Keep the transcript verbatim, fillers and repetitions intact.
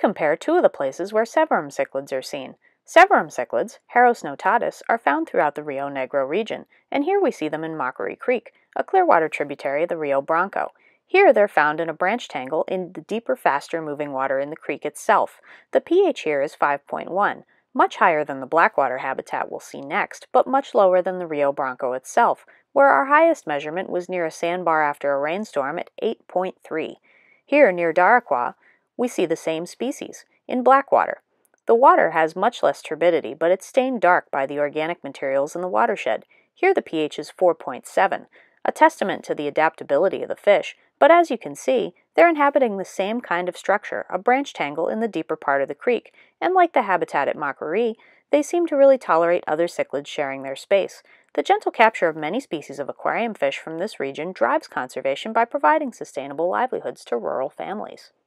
compare two of the places where Severum cichlids are seen. Severum cichlids, Heros notatus, are found throughout the Rio Negro region, and here we see them in Mockery Creek, a clearwater tributary of the Rio Branco. Here they're found in a branch tangle in the deeper, faster-moving water in the creek itself. The pH here is five point one, much higher than the blackwater habitat we'll see next, but much lower than the Rio Branco itself, where our highest measurement was near a sandbar after a rainstorm at eight point three. Here, near Daraqua, we see the same species, in blackwater. The water has much less turbidity, but it's stained dark by the organic materials in the watershed. Here the pH is four point seven, a testament to the adaptability of the fish, but as you can see, they're inhabiting the same kind of structure, a branch tangle in the deeper part of the creek, and like the habitat at Mockery, they seem to really tolerate other cichlids sharing their space. The gentle capture of many species of aquarium fish from this region drives conservation by providing sustainable livelihoods to rural families.